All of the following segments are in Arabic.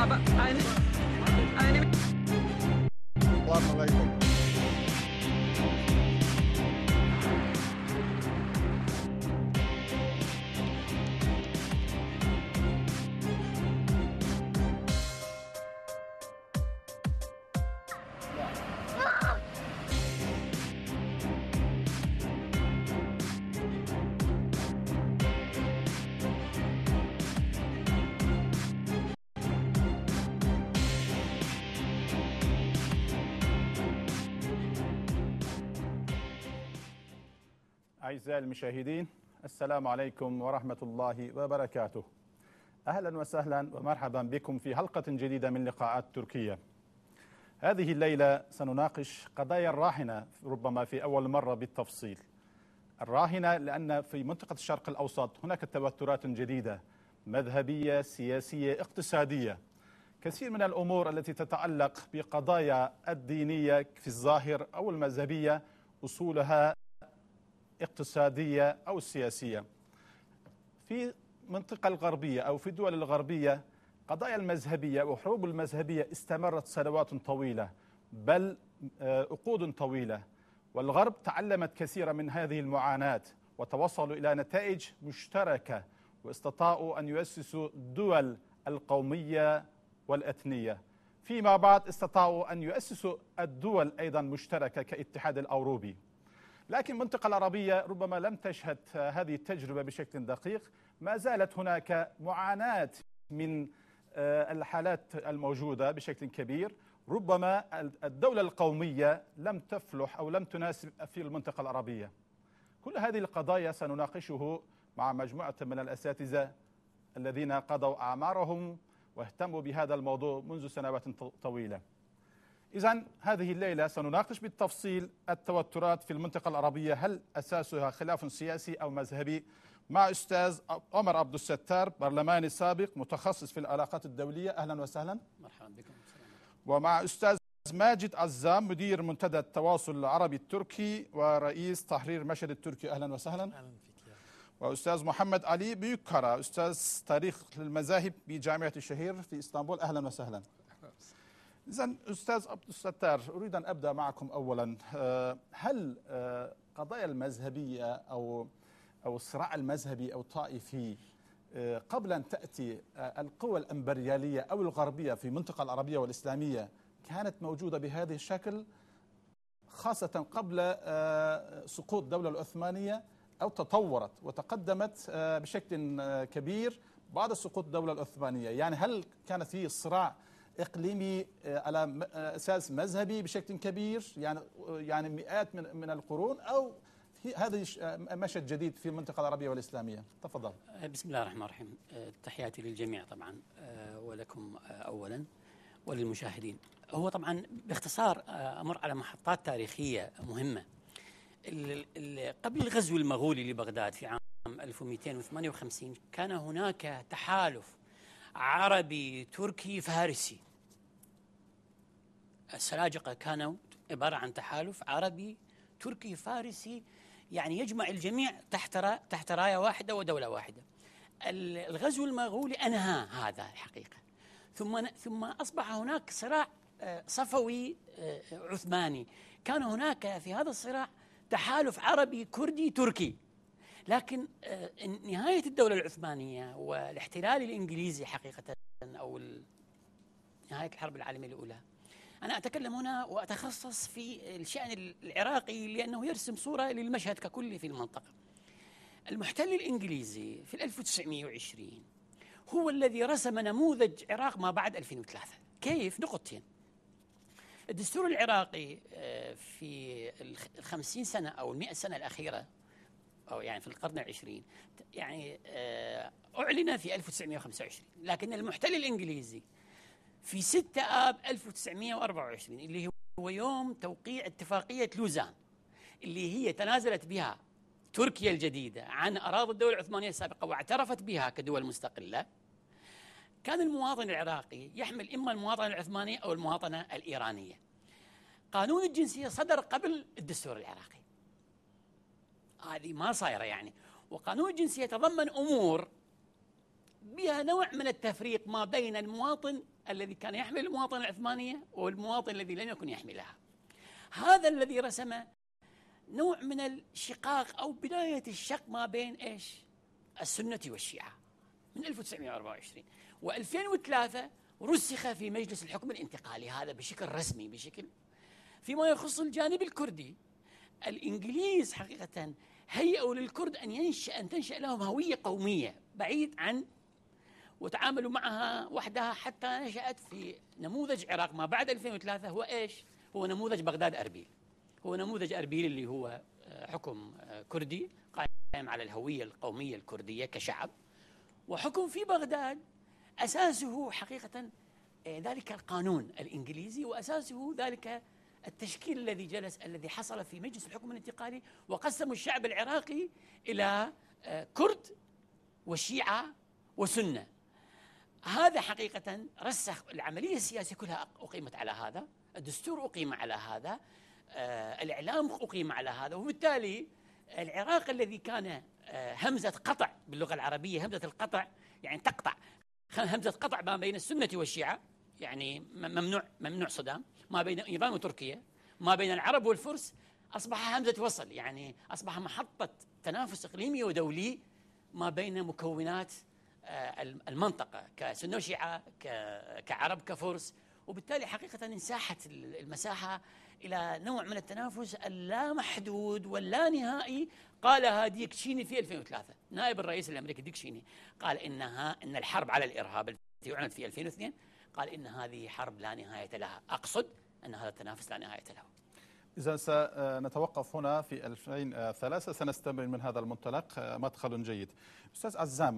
aber eine السلام عليكم. أعزائي المشاهدين، السلام عليكم ورحمة الله وبركاته. أهلا وسهلا ومرحبا بكم في حلقة جديدة من لقاءات تركيا. هذه الليلة سنناقش قضايا الراهنة ربما في أول مرة بالتفصيل. الراهنة لأن في منطقة الشرق الأوسط هناك توترات جديدة مذهبية، سياسية، اقتصادية. كثير من الأمور التي تتعلق بقضايا الدينية في الظاهر أو المذهبية أصولها اقتصادية أو سياسية. في المنطقة الغربية أو في الدول الغربية قضايا المذهبية وحروب المذهبية استمرت سنوات طويلة بل عقود طويلة، والغرب تعلمت كثيرا من هذه المعاناة وتوصلوا إلى نتائج مشتركة واستطاعوا أن يؤسسوا الدول القومية والأثنية. فيما بعد استطاعوا أن يؤسسوا الدول أيضا مشتركة كالاتحاد الأوروبي. لكن المنطقة العربية ربما لم تشهد هذه التجربة بشكل دقيق، ما زالت هناك معاناة من الحالات الموجودة بشكل كبير. ربما الدولة القومية لم تفلح أو لم تناسب في المنطقة العربية. كل هذه القضايا سنناقشه مع مجموعة من الأساتذة الذين قضوا أعمارهم واهتموا بهذا الموضوع منذ سنوات طويلة. إذن هذه الليلة سنناقش بالتفصيل التوترات في المنطقة العربية، هل أساسها خلاف سياسي أو مذهبي؟ مع أستاذ عمر عبد الستار، برلماني سابق متخصص في العلاقات الدولية. أهلا وسهلا. مرحبا بكم. ومع أستاذ ماجد عزام، مدير منتدى التواصل العربي التركي ورئيس تحرير مشهد التركي. أهلا وسهلا. أهلا فيك. وأستاذ محمد علي بيكرة، أستاذ تاريخ المذاهب بجامعة الشهير في إسطنبول. أهلا وسهلا. إذن أستاذ عبد الستار، أريد أن أبدأ معكم أولا. هل قضايا المذهبية أو الصراع المذهبي أو الطائفي قبل أن تأتي القوى الإمبريالية أو الغربية في المنطقة العربية والإسلامية كانت موجودة بهذا الشكل، خاصة قبل سقوط الدولة العثمانية، أو تطورت وتقدمت بشكل كبير بعد سقوط الدولة العثمانية؟ يعني هل كان في صراع إقليمي على أساس مذهبي بشكل كبير يعني مئات من القرون، أو هذا مشهد جديد في المنطقة العربية والإسلامية؟ تفضل. بسم الله الرحمن الرحيم. تحياتي للجميع طبعا، ولكم أولا وللمشاهدين. هو طبعا باختصار أمر على محطات تاريخية مهمة. قبل الغزو المغولي لبغداد في عام 1258 كان هناك تحالف عربي تركي فارسي. السلاجقة كانوا عبارة عن تحالف عربي تركي فارسي، يعني يجمع الجميع تحت راية واحدة ودولة واحدة. الغزو المغولي أنهى هذا الحقيقة، ثم أصبح هناك صراع صفوي عثماني. كان هناك في هذا الصراع تحالف عربي كردي تركي. لكن نهاية الدولة العثمانية والاحتلال الإنجليزي حقيقة، أو نهاية الحرب العالمية الأولى، أنا أتكلم هنا وأتخصص في الشأن العراقي لأنه يرسم صورة للمشهد ككل في المنطقة. المحتل الإنجليزي في 1920 هو الذي رسم نموذج عراق ما بعد 2003. كيف؟ نقطتين. الدستور العراقي في 50 سنة أو 100 سنة الأخيرة، أو يعني في القرن العشرين، يعني أعلن في 1925، لكن المحتل الإنجليزي في 6 آب 1924 اللي هو يوم توقيع اتفاقية لوزان، اللي هي تنازلت بها تركيا الجديدة عن أراضي الدولة العثمانية السابقة واعترفت بها كدول مستقلة، كان المواطن العراقي يحمل إما المواطنة العثمانية أو المواطنة الإيرانية. قانون الجنسية صدر قبل الدستور العراقي، هذه ما صايرة يعني. وقانون الجنسية يتضمن أمور بها نوع من التفريق ما بين المواطن الذي كان يحمل المواطنة العثمانية والمواطن الذي لم يكن يحملها. هذا الذي رسم نوع من الشقاق أو بداية الشق ما بين إيش؟ السنة والشيعة من 1924. و2003 رسخ في مجلس الحكم الانتقالي هذا بشكل رسمي. بشكل فيما يخص الجانب الكردي، الإنجليز حقيقة هيئوا للكرد أن تنشأ لهم هوية قومية بعيد عن، وتعاملوا معها وحدها حتى نشأت في نموذج عراق ما بعد 2003. هو إيش؟ هو نموذج بغداد أربيل. هو نموذج أربيل اللي هو حكم كردي قائم على الهوية القومية الكردية كشعب، وحكم في بغداد أساسه حقيقة ذلك القانون الإنجليزي، وأساسه ذلك التشكيل الذي حصل في مجلس الحكم الانتقالي، وقسموا الشعب العراقي إلى كرد وشيعة وسنة. هذا حقيقة رسخ العملية السياسية كلها، أقيمت على هذا، الدستور أقيم على هذا، الإعلام أقيم على هذا. وبالتالي العراق الذي كان همزة قطع باللغة العربية، همزة القطع يعني تقطع، همزة قطع ما بين السنة والشيعة، يعني ممنوع صدام، ما بين إيران وتركيا، ما بين العرب والفرس، أصبح همزة وصل، يعني أصبح محطة تنافس إقليمي ودولي ما بين مكونات المنطقة كسنة وشيعة كعرب كفرس. وبالتالي حقيقة انساحت المساحة إلى نوع من التنافس اللامحدود واللانهائي. قالها ديك تشيني في 2003، نائب الرئيس الأمريكي ديك تشيني قال إن الحرب على الإرهاب التي أعلنت في 2002 قال إن هذه حرب لا نهاية لها. أقصد أن هذا التنافس لا نهاية له. إذا سنتوقف هنا في 2003 سنستمر من هذا المنطلق، مدخل جيد. أستاذ عزام،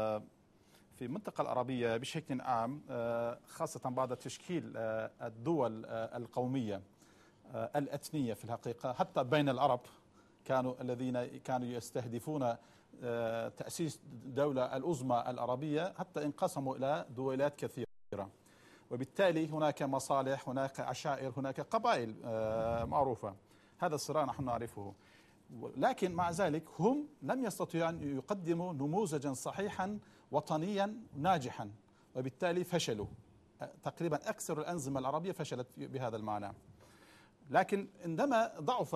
في المنطقة العربية بشكل عام، خاصة بعد تشكيل الدول القومية الأثنية في الحقيقة، حتى بين العرب الذين كانوا يستهدفون تأسيس دولة العظمى العربية، حتى انقسموا إلى دويلات كثيرة، وبالتالي هناك مصالح، هناك عشائر، هناك قبائل معروفة. هذا الصراع نحن نعرفه، لكن مع ذلك هم لم يستطيعوا أن يقدموا نموذجا صحيحا وطنيا ناجحا، وبالتالي فشلوا. تقريبا أكثر الأنظمة العربية فشلت بهذا المعنى. لكن عندما ضعف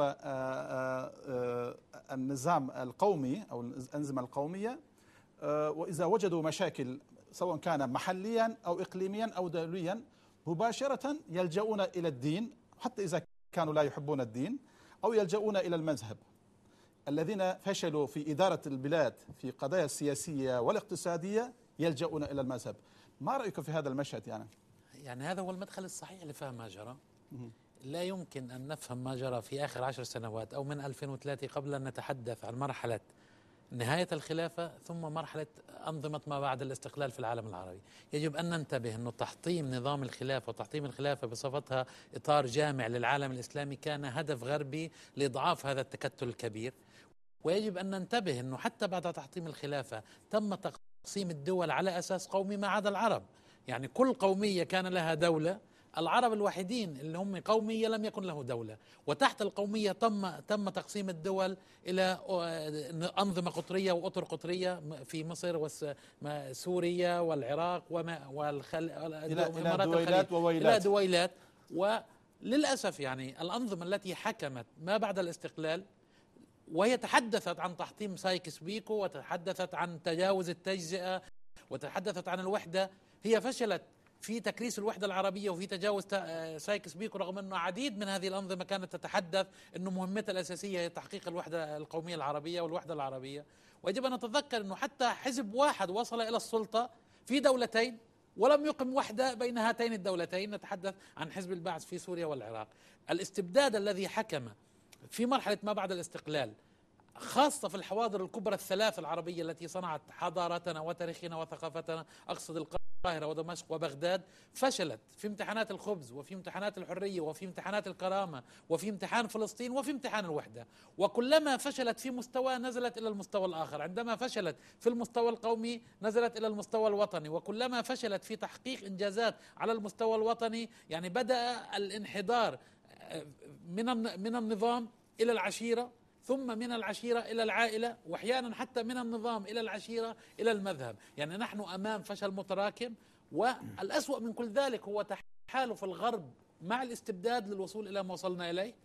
النظام القومي أو الأنظمة القومية، وإذا وجدوا مشاكل سواء كان محليا أو إقليميا أو دوليا، مباشرة يلجؤون إلى الدين، حتى إذا كانوا لا يحبون الدين، أو يلجؤون إلى المذهب. الذين فشلوا في إدارة البلاد في قضايا السياسية والاقتصادية يلجؤون إلى المذهب. ما رأيك في هذا المشهد؟ يعني هذا هو المدخل الصحيح لفهم ما جرى. لا يمكن أن نفهم ما جرى في آخر 10 سنوات أو من 2003 قبل أن نتحدث عن مرحلة نهاية الخلافة ثم مرحلة أنظمة ما بعد الاستقلال في العالم العربي. يجب أن ننتبه أنه تحطيم نظام الخلافة وتحطيم الخلافة بصفتها إطار جامع للعالم الإسلامي كان هدف غربي لإضعاف هذا التكتل الكبير. ويجب أن ننتبه أنه حتى بعد تحطيم الخلافة تم تقسيم الدول على أساس قومي ما عدا العرب. يعني كل قومية كان لها دولة، العرب الوحيدين اللي هم قومية لم يكن له دولة. وتحت القومية تم تقسيم الدول إلى أنظمة قطرية وأطر قطرية في مصر وسوريا والعراق إلى دويلات وويلات. إلى دويلات. وللأسف يعني الأنظمة التي حكمت ما بعد الاستقلال وهي تحدثت عن تحطيم سايكس بيكو وتحدثت عن تجاوز التجزئة وتحدثت عن الوحدة، هي فشلت في تكريس الوحدة العربية وفي تجاوز سايكس بيكو، رغم أنه عديد من هذه الأنظمة كانت تتحدث أنه مهمتها الأساسية هي تحقيق الوحدة القومية العربية والوحدة العربية. ويجب أن نتذكر أنه حتى حزب واحد وصل إلى السلطة في دولتين ولم يقم وحدة بين هاتين الدولتين، نتحدث عن حزب البعث في سوريا والعراق. الاستبداد الذي حكم في مرحلة ما بعد الاستقلال، خاصة في الحواضر الكبرى الثلاث العربية التي صنعت حضارتنا وتاريخنا وثقافتنا، أقصد القاهرة ودمشق وبغداد، فشلت في امتحانات الخبز وفي امتحانات الحرية وفي امتحانات الكرامة وفي امتحان فلسطين وفي امتحان الوحدة. وكلما فشلت في مستوى نزلت إلى المستوى الآخر، عندما فشلت في المستوى القومي نزلت إلى المستوى الوطني، وكلما فشلت في تحقيق إنجازات على المستوى الوطني يعني بدأ الانحدار من النظام إلى العشيرة ثم من العشيرة إلى العائلة، وأحيانا حتى من النظام إلى العشيرة إلى المذهب. يعني نحن أمام فشل متراكم، والأسوأ من كل ذلك هو تحالف الغرب مع الاستبداد للوصول إلى ما وصلنا إليه.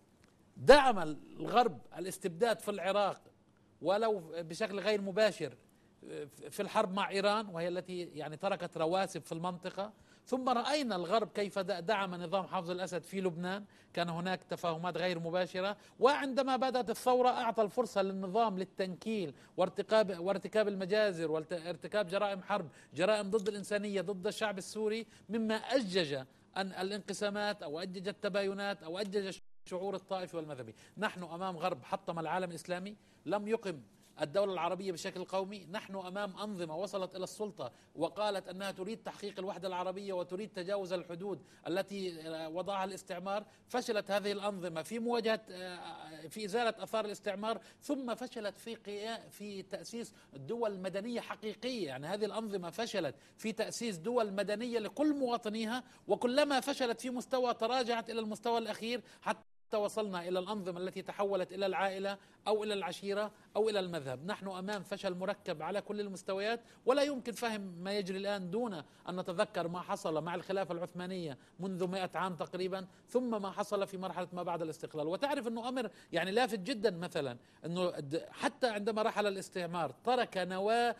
دعم الغرب الاستبداد في العراق ولو بشكل غير مباشر في الحرب مع إيران، وهي التي يعني تركت رواسب في المنطقة. ثم رأينا الغرب كيف دعم نظام حافظ الأسد في لبنان، كان هناك تفاهمات غير مباشرة. وعندما بدأت الثورة أعطى الفرصة للنظام للتنكيل وارتكاب المجازر وارتكاب جرائم حرب، جرائم ضد الإنسانية ضد الشعب السوري، مما أجج أن الانقسامات أو أجج التباينات أو أجج الشعور الطائفي والمذهبي. نحن أمام غرب حطم العالم الإسلامي، لم يقم الدولة العربية بشكل قومي. نحن أمام أنظمة وصلت إلى السلطة وقالت أنها تريد تحقيق الوحدة العربية وتريد تجاوز الحدود التي وضعها الاستعمار. فشلت هذه الأنظمة في مواجهة في إزالة آثار الاستعمار، ثم فشلت في تأسيس دول مدنية حقيقية. يعني هذه الأنظمة فشلت في تأسيس دول مدنية لكل مواطنيها، وكلما فشلت في مستوى تراجعت إلى المستوى الأخير حتى وصلنا إلى الأنظمة التي تحولت إلى العائلة أو إلى العشيرة أو إلى المذهب. نحن أمام فشل مركب على كل المستويات، ولا يمكن فهم ما يجري الآن دون أن نتذكر ما حصل مع الخلافة العثمانية منذ 100 عام تقريبا، ثم ما حصل في مرحلة ما بعد الاستقلال. وتعرف أنه أمر يعني لافت جدا، مثلا أنه حتى عندما رحل الاستعمار ترك نواة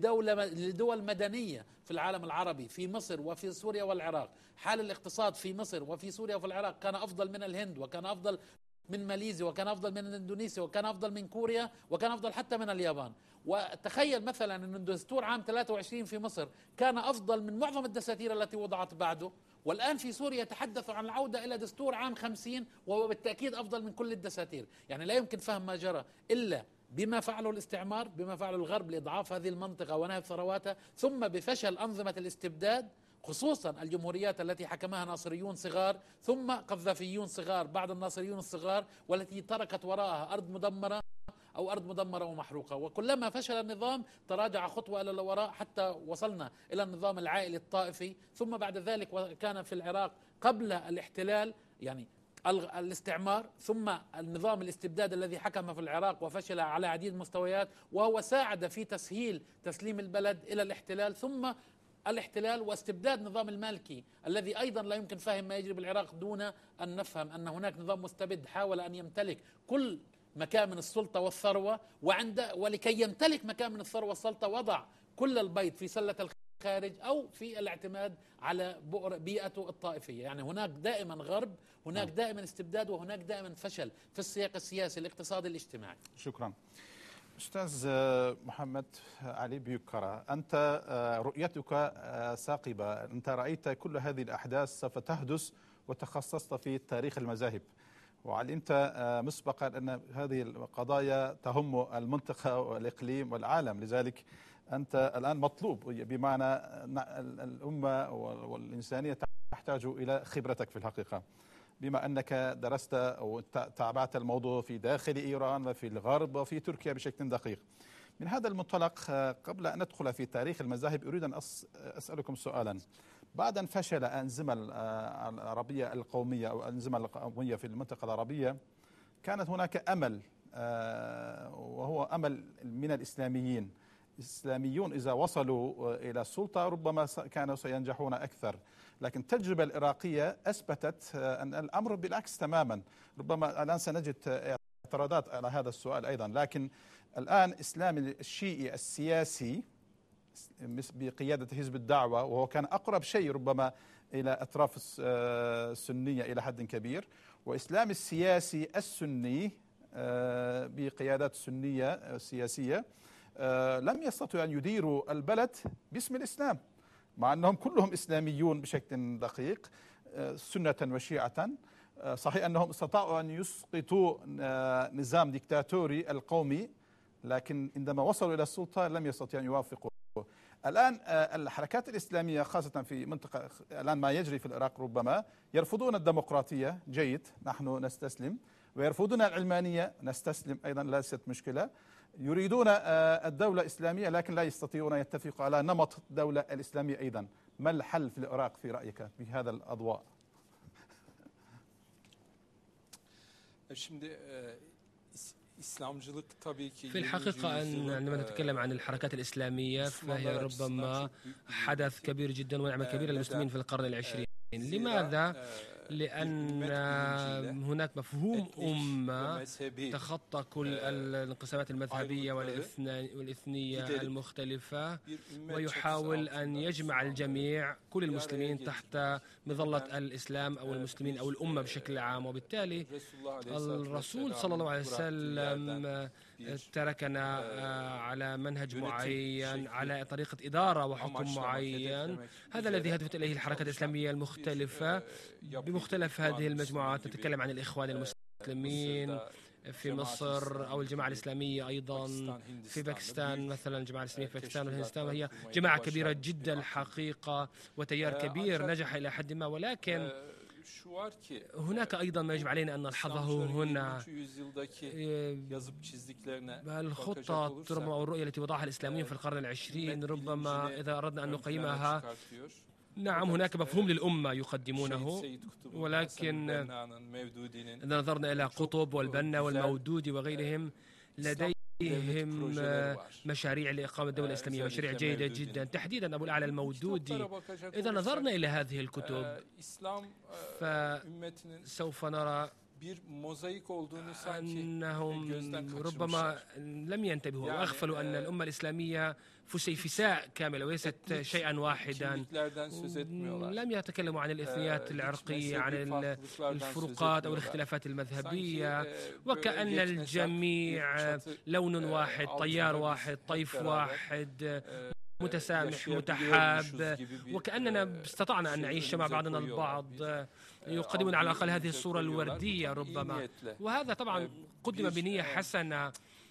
لدول مدنية في العالم العربي، في مصر وفي سوريا والعراق. حال الاقتصاد في مصر وفي سوريا وفي العراق كان أفضل من الهند، وكان أفضل من ماليزيا، وكان أفضل من إندونيسيا، وكان أفضل من كوريا، وكان أفضل حتى من اليابان. وتخيل مثلا أن الدستور عام 23 في مصر كان أفضل من معظم الدساتير التي وضعت بعده. والآن في سوريا يتحدثوا عن العودة إلى دستور عام 50، وهو بالتأكيد أفضل من كل الدساتير. يعني لا يمكن فهم ما جرى إلا بما فعله الاستعمار، بما فعله الغرب لإضعاف هذه المنطقة ونهب ثرواتها، ثم بفشل أنظمة الاستبداد، خصوصا الجمهوريات التي حكمها ناصريون صغار ثم قذافيون صغار بعد الناصريون الصغار، والتي تركت وراءها أرض مدمرة أو أرض مدمرة ومحروقة. وكلما فشل النظام تراجع خطوة إلى الوراء حتى وصلنا إلى النظام العائلي الطائفي. ثم بعد ذلك كان في العراق قبل الاحتلال يعني الاستعمار، ثم النظام الاستبداد الذي حكم في العراق وفشل على عديد المستويات، وهو ساعد في تسهيل تسليم البلد إلى الاحتلال، ثم الاحتلال واستبداد نظام المالكي الذي أيضا لا يمكن فهم ما يجري بالعراق دون أن نفهم أن هناك نظام مستبد حاول أن يمتلك كل مكامن السلطة والثروة، ولكي يمتلك مكامن الثروة والسلطة وضع كل البيض في سلة الخارج أو في الاعتماد على بيئته الطائفية. يعني هناك دائما غرب، هناك دائما استبداد، وهناك دائما فشل في السياق السياسي الاقتصادي الاجتماعي. شكرا. أستاذ محمد علي بيكرة، أنت رؤيتك ثاقبة، أنت رأيت كل هذه الأحداث سوف تحدث وتخصصت في تاريخ المذاهب، وعلمت مسبقا أن هذه القضايا تهم المنطقة والإقليم والعالم، لذلك أنت الآن مطلوب، بمعنى الأمة والإنسانية تحتاج إلى خبرتك في الحقيقة، بما أنك درست أو تابعت الموضوع في داخل إيران وفي الغرب وفي تركيا بشكل دقيق. من هذا المنطلق، قبل أن ندخل في تاريخ المذاهب أريد أن أسألكم سؤالا. بعد أن فشل الأنظمة العربية القومية أو الأنظمة القومية في المنطقة العربية، كانت هناك أمل، وهو أمل من الإسلاميين. الإسلاميون إذا وصلوا إلى السلطة ربما كانوا سينجحون أكثر، لكن التجربة العراقية أثبتت أن الأمر بالعكس تماما. ربما الآن سنجد اعتراضات على هذا السؤال أيضا، لكن الآن إسلام الشيعي السياسي بقيادة حزب الدعوة، وهو كان أقرب شيء ربما إلى أطراف السنية إلى حد كبير، وإسلام السياسي السني بقيادات السنية السياسية لم يستطيعوا أن يديروا البلد باسم الإسلام، مع أنهم كلهم إسلاميون بشكل دقيق سنة وشيعة. صحيح أنهم استطاعوا أن يسقطوا نظام ديكتاتوري القومي، لكن عندما وصلوا إلى السلطة لم يستطيعوا أن يوافقوا. الآن الحركات الإسلامية خاصة في منطقة الآن ما يجري في العراق ربما يرفضون الديمقراطية، جيد نحن نستسلم، ويرفضون العلمانية، نستسلم أيضا ليست مشكلة. يريدون الدولة الإسلامية لكن لا يستطيعون أن يتفقوا على نمط الدولة الإسلامية أيضا. ما الحل في العراق في رأيك بهذا الأضواء؟ Şimdi في الحقيقة أن عندما نتكلم عن الحركات الإسلامية فهي ربما حدث كبير جدا ونعمة كبيرة للمسلمين في القرن العشرين. لماذا؟ لأن هناك مفهوم أمة تخطى كل الانقسامات المذهبية والإثنية المختلفة، ويحاول أن يجمع الجميع كل المسلمين تحت مظلة الإسلام أو المسلمين أو الأمة بشكل عام. وبالتالي الرسول صلى الله عليه وسلم تركنا على منهج معين، على طريقة إدارة وحكم معين. هذا الذي هدفت إليه الحركات الإسلامية المختلفة بمختلف هذه المجموعات. نتكلم عن الإخوان المسلمين في مصر أو الجماعة الإسلامية أيضا في باكستان، مثلا الجماعة الإسلامية في باكستان والهندوستان، وهي جماعة كبيرة جدا الحقيقة وتيار كبير نجح إلى حد ما. ولكن هناك أيضا ما يجب علينا أن نلحظه هنا، الخطة أو الرؤية التي وضعها الإسلاميون في القرن العشرين ربما إذا أردنا أن نقيمها، نعم هناك مفهوم للأمة يقدمونه، ولكن إذا نظرنا إلى قطب والبنا والمودودي وغيرهم لديهم مشاريع لإقامة الدولة الإسلامية، مشاريع جيدة جدا، تحديدا أبو الأعلى المودودي. إذا نظرنا إلى هذه الكتب فسوف نرى أنهم ربما لم ينتبهوا وأغفلوا أن الأمة الإسلامية فسيفساء كاملة وليست شيئا واحدا. لم يتكلموا عن الإثنيات العرقية، عن الفروقات أو الاختلافات المذهبية، وكأن الجميع لون واحد، طيار واحد، طيف واحد، متسامح متحاب، وكأننا استطعنا أن نعيش مع بعضنا البعض. يقدمون على الأقل هذه الصورة الوردية ربما، وهذا طبعا قدم بنية حسنة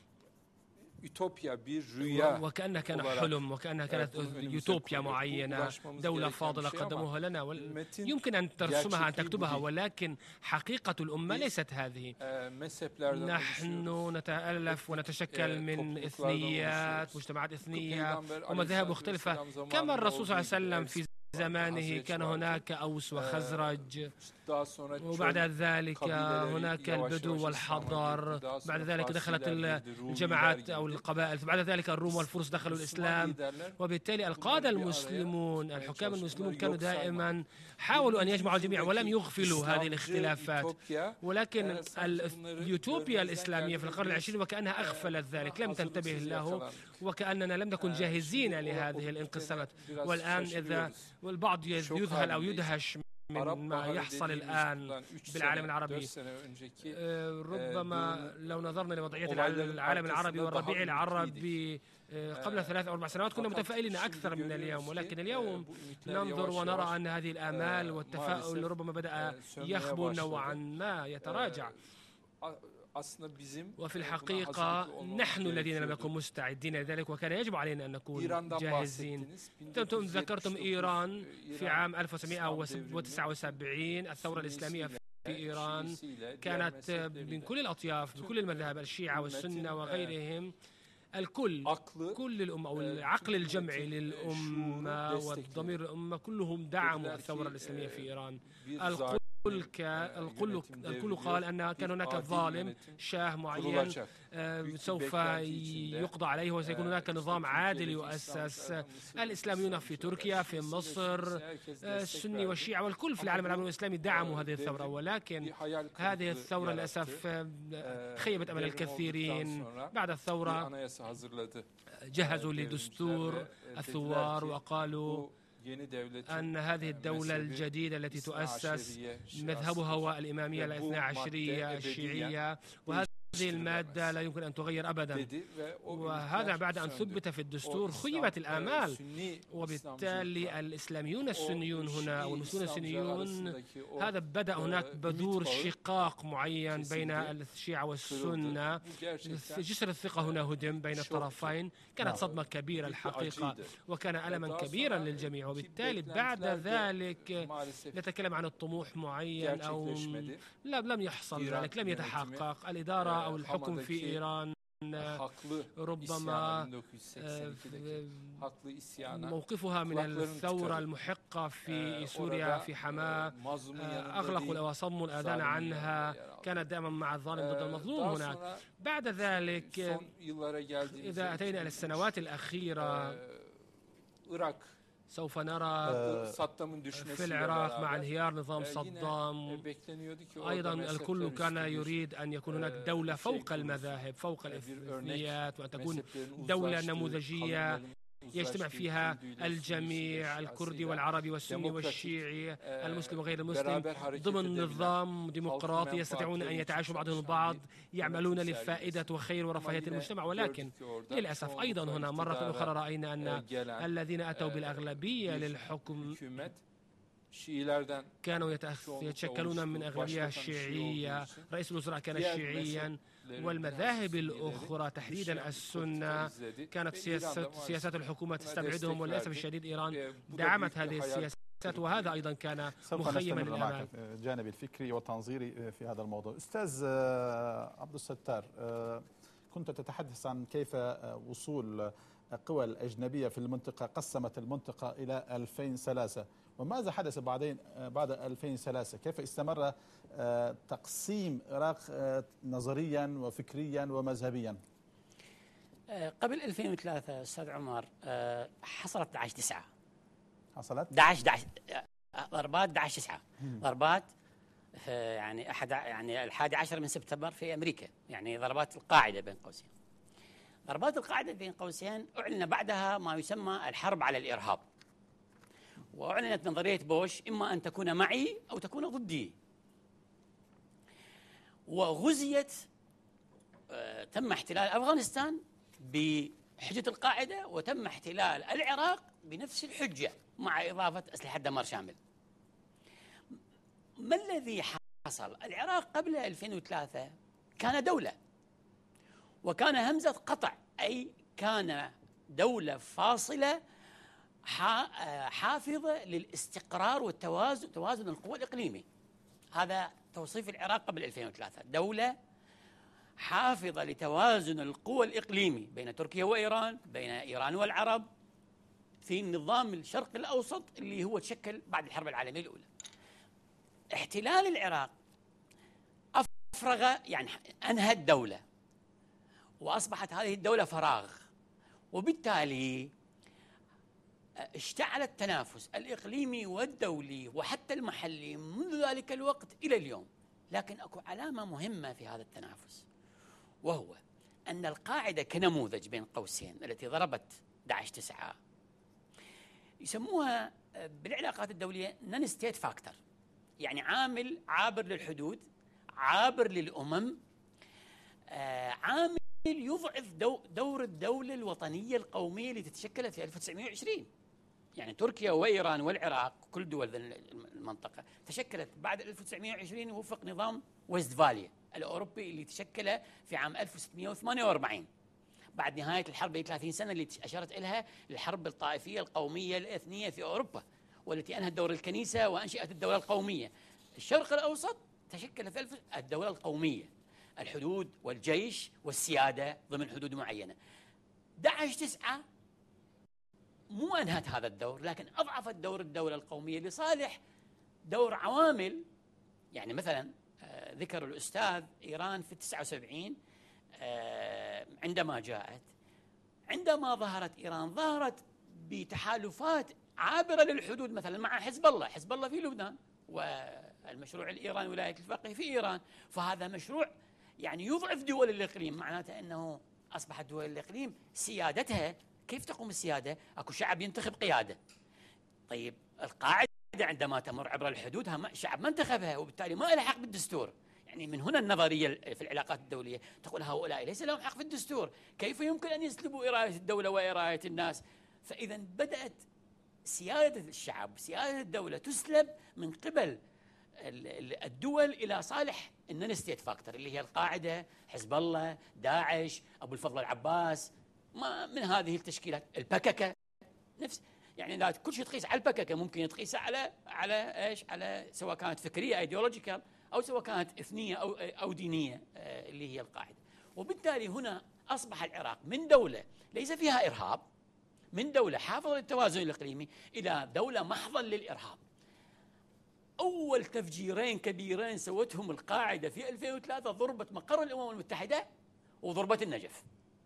وكأنها كان حلم، وكأنها كانت يوتوبيا معينة، دولة فاضلة قدموها لنا. يمكن أن ترسمها أن تكتبها، ولكن حقيقة الأمة ليست هذه. نحن نتألف ونتشكل من إثنيات، مجتمعات إثنية ومذاهب مختلفة. كما الرسول صلى الله عليه وسلم في زمانه كان هناك أوس وخزرج، وبعد ذلك هناك البدو والحضر، بعد ذلك دخلت الجماعات أو القبائل، بعد ذلك الروم والفرس دخلوا الإسلام. وبالتالي القادة المسلمون، الحكام المسلمون كانوا دائما حاولوا أن يجمعوا الجميع ولم يغفلوا هذه الاختلافات. ولكن اليوتوبيا الإسلامية في القرن العشرين وكأنها أغفلت ذلك، لم تنتبه له، وكأننا لم نكن جاهزين لهذه الانقسامات. والآن إذا البعض يذهل أو يدهش من ما يحصل الآن بالعالم العربي، ربما لو نظرنا لوضعية العالم العربي والربيع العربي قبل 3 أو 4 سنوات كنا متفائلين أكثر من اليوم. ولكن اليوم ننظر ونرى أن هذه الآمال والتفاؤل ربما بدأ يخبو نوعا ما، يتراجع. وفي الحقيقة نحن الذين لم نكن مستعدين لذلك، وكان يجب علينا أن نكون جاهزين. أنتم ذكرتم إيران في عام 1979، الثورة الإسلامية في إيران كانت من كل الأطياف، بكل المذاهب، الشيعة والسنة وغيرهم، كل الأمة أو العقل الجمعي للأمة والضمير الأمة كلهم دعموا الثورة الإسلامية في إيران. الكل قال أن كان هناك ظالم، شاه معين سوف يقضى عليه وسيكون هناك نظام عادل يؤسس. الإسلاميون في تركيا، في مصر، السني والشيعة والكل في العالم العربي والإسلامي دعموا هذه الثورة. ولكن هذه الثورة للأسف خيبت أمل الكثيرين. بعد الثورة جهزوا لدستور الثوار وقالوا أن هذه الدولة الجديدة التي تؤسس مذهبها هو الإمامية الاثنى عشرية الشيعية، وهذه المادة لا يمكن أن تغير أبدا. وهذا بعد أن ثبت في الدستور خيبت الآمال. وبالتالي الإسلاميون السنيون هنا والمسلمون السنيون، هذا بدأ هناك بذور شقاق معين بين الشيعة والسنة. جسر الثقة هنا هدم بين الطرفين، كانت صدمة كبيرة الحقيقة، وكان ألما كبيرا للجميع. وبالتالي بعد ذلك نتكلم عن الطموح معين أو لم يحصل ذلك، لم يتحقق. الإدارة أو الحكم في إيران ربما موقفها من الثورة المحقة في سوريا في حماة، أغلقوا وصموا الآذان عنها، كانت دائما مع الظالم ضد المظلوم هناك. بعد ذلك إذا أتينا إلى السنوات الأخيرة سوف نرى في العراق مع انهيار نظام صدام أيضا الكل كان يريد أن يكون هناك دولة فوق المذاهب، فوق الإثنيات، وأن تكون دولة نموذجية يجتمع فيها الجميع، الكردي والعربي والسني والشيعي، المسلم وغير المسلم، ضمن نظام ديمقراطي يستطيعون أن يتعايشوا بعضهم البعض، يعملون لفائدة وخير ورفاهية المجتمع. ولكن للأسف أيضا هنا مرة أخرى رأينا أن الذين أتوا بالأغلبية للحكم كانوا يتشكلون من أغلبية شيعية، رئيس الوزراء كان شيعيا، والمذاهب الأخرى تحديدا السنة كانت سياسات الحكومة تستبعدهم، وللأسف الشديد إيران دعمت هذه السياسات، وهذا أيضا كان مخيما للأمال. الجانب الفكري والتنظيري في هذا الموضوع. أستاذ عبد الستار، كنت تتحدث عن كيف وصول القوى الأجنبية في المنطقة قسمت المنطقة إلى 2003، وماذا حدث بعد 2003؟ كيف استمر تقسيم العراق نظريا وفكريا ومذهبيا؟ قبل 2003 أستاذ عمر حصلت 11/9. حصلت 11 ضربات 11/9 ضربات يعني يعني 11 من سبتمبر في أمريكا، يعني ضربات القاعدة بين قوسين. ضربات القاعدة بين قوسين أعلن بعدها ما يسمى الحرب على الإرهاب، وأعلنت نظرية بوش إما أن تكون معي أو تكون ضدي، وغزيت تم احتلال أفغانستان بحجة القاعدة، وتم احتلال العراق بنفس الحجة مع إضافة أسلحة دمار شامل. ما الذي حصل؟ العراق قبل 2003 كان دولة، وكان همزة قطع، أي كان دولة فاصلة حافظة للاستقرار والتوازن، توازن القوى الإقليمي. هذا توصيف العراق قبل 2003، دولة حافظة لتوازن القوى الإقليمي بين تركيا وإيران، بين إيران والعرب، في النظام الشرقي الأوسط اللي هو تشكل بعد الحرب العالمية الأولى. احتلال العراق أفرغ، يعني أنهى الدولة، وأصبحت هذه الدولة فراغ، وبالتالي اشتعل التنافس الإقليمي والدولي وحتى المحلي منذ ذلك الوقت إلى اليوم. لكن أكو علامة مهمة في هذا التنافس، وهو أن القاعدة كنموذج بين قوسين التي ضربت 11/9 يسموها بالعلاقات الدولية نون ستيت فاكتور، يعني عامل عابر للحدود، عابر للأمم، عامل يضعف دور الدولة الوطنية القومية اللي تتشكلت في 1920. يعني تركيا وإيران والعراق كل دول المنطقة تشكلت بعد 1920، وفق نظام ويستفاليا الأوروبي اللي تشكل في عام 1648 بعد نهاية الحرب 30 سنة اللي أشارت إليها الحرب الطائفية القومية الإثنية في أوروبا، والتي أنهت دور الكنيسة وأنشئت الدولة القومية. الشرق الأوسط تشكل في الدولة القومية، الحدود والجيش والسيادة ضمن حدود معينة. 11/9 مو أنهت هذا الدور، لكن أضعفت دور الدولة القومية لصالح دور عوامل. يعني مثلا ذكر الأستاذ إيران في 79 عندما جاءت، عندما ظهرت إيران ظهرت بتحالفات عابرة للحدود، مثلا مع حزب الله في لبنان، والمشروع الإيراني ولاية الفقيه في إيران. فهذا مشروع يعني يضعف دول الإقليم، معناته أنه أصبحت دول الإقليم سيادتها كيف تقوم السيادة؟ أكو شعب ينتخب قيادة. طيب القاعدة عندما تمر عبر الحدود شعب ما انتخبها، وبالتالي ما لها حق بالدستور. يعني من هنا النظرية في العلاقات الدولية تقول هؤلاء ليس لهم حق في الدستور، كيف يمكن أن يسلبوا إرادة الدولة وإرادة الناس؟ فإذا بدأت سيادة الشعب، سيادة الدولة تسلب من قبل الدول إلى صالح النون ستيت فاكتور اللي هي القاعدة، حزب الله، داعش، أبو الفضل العباس، ما من هذه التشكيلات، البككة نفس. يعني لا كل شيء تقيس على البككة، ممكن تقيسها على ايش؟ على سواء كانت فكرية ايديولوجيكال أو سواء كانت إثنية أو دينية اللي هي القاعدة. وبالتالي هنا أصبح العراق من دولة ليس فيها إرهاب، من دولة حافظة للتوازن الإقليمي، إلى دولة محضا للإرهاب. أول تفجيرين كبيرين سوتهم القاعدة في 2003 ضربت مقر الأمم المتحدة وضربت النجف.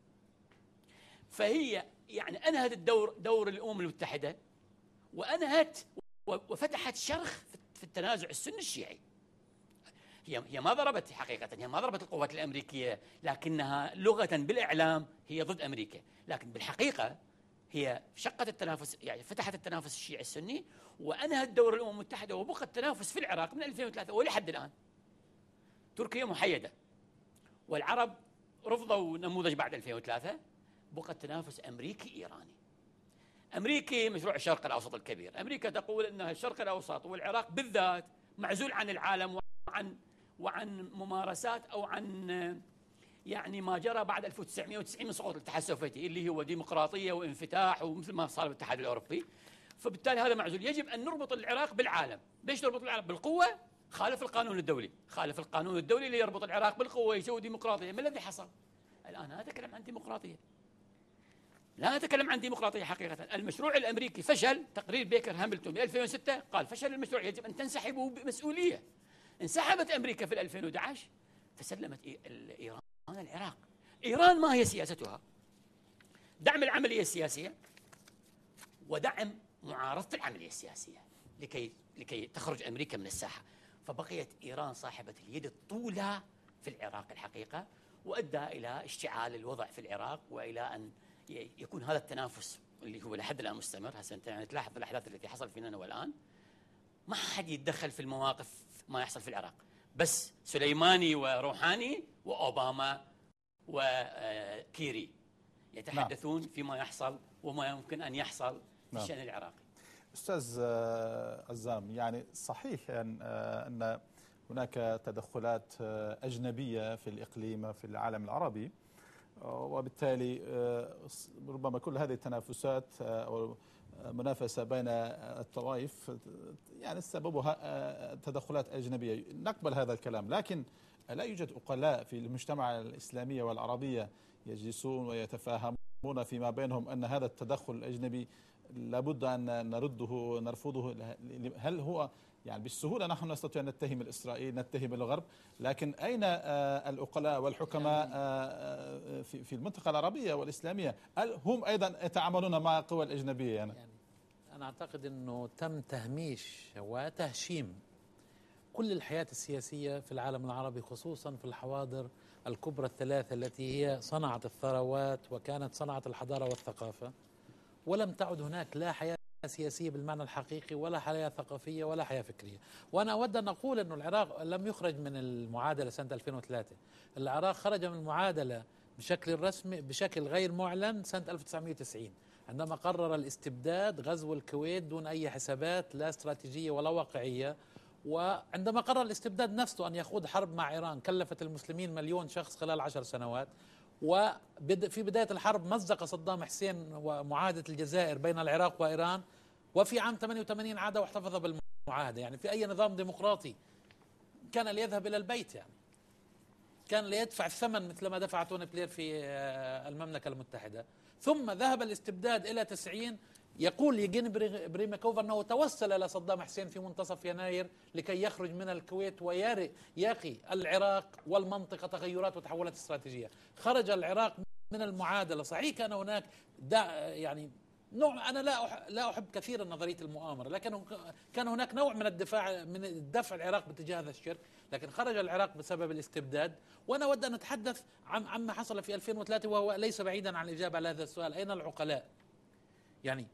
فهي يعني أنهت دور الأمم المتحدة، وأنهت وفتحت شرخ في التنازع السني الشيعي. هي ما ضربت حقيقة، هي ما ضربت القوات الأمريكية، لكنها لغة بالإعلام هي ضد أمريكا، لكن بالحقيقة هي شقت التنافس، يعني فتحت التنافس الشيعي السني وأنهت دور الأمم المتحدة، وبقى التنافس في العراق من 2003 ولحد الآن. تركيا محيدة والعرب رفضوا نموذج بعد 2003، بقى التنافس أمريكي إيراني. أمريكي مشروع الشرق الأوسط الكبير، أمريكا تقول أن الشرق الأوسط والعراق بالذات معزول عن العالم وعن ممارسات أو عن يعني ما جرى بعد 1990 من سقوط الاتحاد السوفيتي اللي هو ديمقراطية وانفتاح ومثل ما صار بالاتحاد الأوروبي. فبالتالي هذا معزول. يجب أن نربط العراق بالعالم. ليش نربط العراق بالقوة؟ خالف القانون الدولي، خالف القانون الدولي اللي يربط العراق بالقوة يسوي ديمقراطية. ما الذي حصل؟ الآن لا أتكلم عن ديمقراطية، لا أتكلم عن ديمقراطية حقيقة. المشروع الأمريكي فشل. تقرير بيكر هاملتون ب 2006 قال فشل المشروع، يجب أن تنسحبوا بمسؤولية. انسحبت أمريكا في 2011 فسلمت إيران العراق. إيران ما هي سياستها؟ دعم العملية السياسية ودعم معارضة العملية السياسية لكي تخرج أمريكا من الساحة. فبقيت إيران صاحبة اليد الطولى في العراق الحقيقة، وأدى إلى اشتعال الوضع في العراق وإلى أن يكون هذا التنافس اللي هو لحد الآن مستمر. هسه أنت يعني تلاحظ الأحداث التي حصل فينا والآن ما حد يتدخل في المواقف ما يحصل في العراق، بس سليماني وروحاني وأوباما وكيري يتحدثون فيما يحصل وما يمكن أن يحصل في الشأن العراقي. أستاذ عزام، يعني صحيح أن هناك تدخلات أجنبية في الإقليم في العالم العربي، وبالتالي ربما كل هذه التنافسات أو منافسة بين الطوائف يعني سببها تدخلات أجنبية. نقبل هذا الكلام، لكن لا يوجد عقلاء في المجتمع الإسلامية والعربية يجلسون ويتفاهمون فيما بينهم أن هذا التدخل الأجنبي لابد أن نرفضه؟ هل هو يعني بالسهولة نحن نستطيع أن نتهم الإسرائيل، نتهم الغرب، لكن أين العقلاء والحكماء في المنطقة العربية والإسلامية؟ هل هم أيضا يتعاملون مع القوى الأجنبية؟ يعني أنا أعتقد أنه تم تهميش وتهشيم كل الحياة السياسية في العالم العربي، خصوصا في الحواضر الكبرى الثلاثة التي هي صنعت الثروات وكانت صنعت الحضارة والثقافة، ولم تعد هناك لا حياة سياسية بالمعنى الحقيقي ولا حياة ثقافية ولا حياة فكرية. وأنا أود أن أقول أن العراق لم يخرج من المعادلة سنة 2003. العراق خرج من المعادلة بشكل رسمي بشكل غير معلن سنة 1990 عندما قرر الاستبداد، غزو الكويت دون أي حسابات لا استراتيجية ولا واقعية. وعندما قرر الاستبداد نفسه أن يخوض حرب مع إيران كلفت المسلمين 1,000,000 شخص خلال 10 سنوات، وفي بداية الحرب مزق صدام حسين ومعاهدة الجزائر بين العراق وإيران، وفي عام 88 عاد واحتفظ بالمعاهدة. يعني في أي نظام ديمقراطي كان ليذهب إلى البيت، يعني كان ليدفع الثمن مثل ما دفع توني بلير في المملكة المتحدة. ثم ذهب الاستبداد إلى 90. يقول يجين بريمكوف أنه توسل إلى صدام حسين في منتصف يناير لكي يخرج من الكويت ويقي العراق والمنطقة تغيرات وتحولات استراتيجية. خرج العراق من المعادلة. صحيح كان هناك يعني نوع، أنا لا أحب كثيرا نظرية المؤامرة، لكن كان هناك نوع من الدفع العراق باتجاه هذا الشرك، لكن خرج العراق بسبب الاستبداد. وأنا أود أن أتحدث عما حصل في 2003، وهو ليس بعيدا عن الإجابة على هذا السؤال: أين العقلاء؟ يعني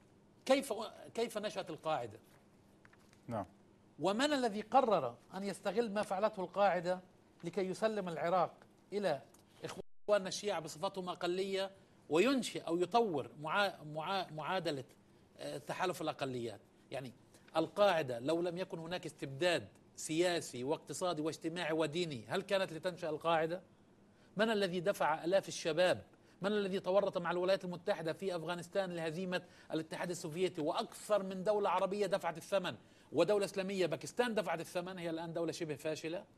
كيف نشأت القاعدة؟ نعم. ومن الذي قرر أن يستغل ما فعلته القاعدة لكي يسلم العراق إلى إخواننا الشيعة بصفتهم أقلية وينشئ أو يطور معادلة تحالف الأقليات؟ يعني القاعدة لو لم يكن هناك استبداد سياسي واقتصادي واجتماعي وديني، هل كانت لتنشأ القاعدة؟ من الذي دفع آلاف الشباب؟ من الذي تورط مع الولايات المتحدة في أفغانستان لهزيمة الاتحاد السوفيتي؟ وأكثر من دولة عربية دفعت الثمن، ودولة إسلامية باكستان دفعت الثمن، هي الآن دولة شبه فاشلة.